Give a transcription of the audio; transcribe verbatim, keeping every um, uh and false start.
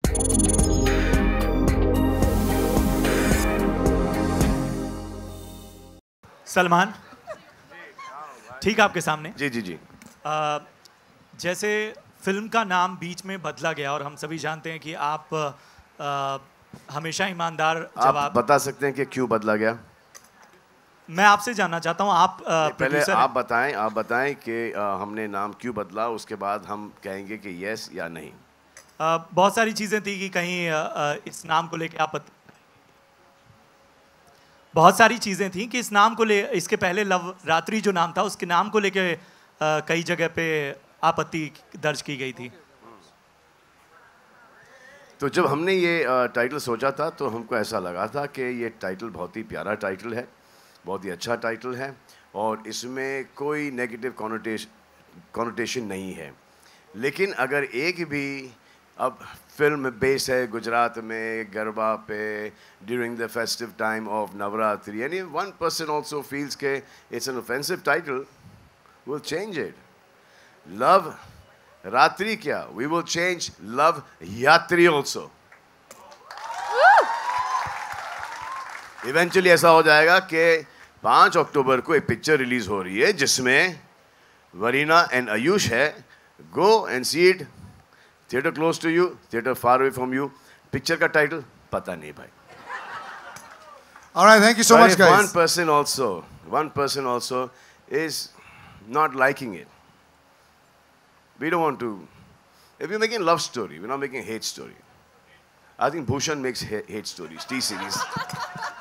सलमान, ठीक आपके सामने। जी जी जी। आ, जैसे फिल्म का नाम बीच में बदला गया और हम सभी जानते हैं कि आप आ, हमेशा ईमानदार जवाब। आप बता सकते हैं कि क्यों बदला गया? मैं आपसे जानना चाहता हूं, आप आ, पहले आप बताएं, आप बताएं कि आ, हमने नाम क्यों बदला, उसके बाद हम कहेंगे कि यस या नहीं। आ, बहुत सारी चीजें थी कि कहीं आ, इस नाम को लेके आप बहुत सारी चीजें थी कि इस नाम को ले, इसके पहले लव रात्रि जो नाम था उसके नाम को लेके कई जगह पे आपत्ति दर्ज की गई थी। तो जब हमने ये टाइटल सोचा था तो हमको ऐसा लगा था कि ये टाइटल बहुत ही प्यारा टाइटल है, बहुत ही अच्छा टाइटल है और इसमें कोई नेगेटिव कॉनोटेशन कॉनोटेशन नहीं है। लेकिन अगर एक भी, अब फिल्म बेस है गुजरात में गरबा पे during the festive time of Navratri, यानी वन पर्सन ऑल्सो फील्स के it's an offensive title, will change it. Love ratri क्या, we will change love yatri also. Eventually ऐसा हो जाएगा कि पाँच अक्टूबर को एक पिक्चर रिलीज हो रही है जिसमें वरीना एंड आयुष है। Go and see it, theatre close to you, theatre far away from you. Picture का टाइटल पता नहीं भाई। Alright, thank you so much, guys. One person also, one person also is not liking it. We don't want to. If we're making love story, we're not making hate story. I think Bhushan makes hate stories, T series.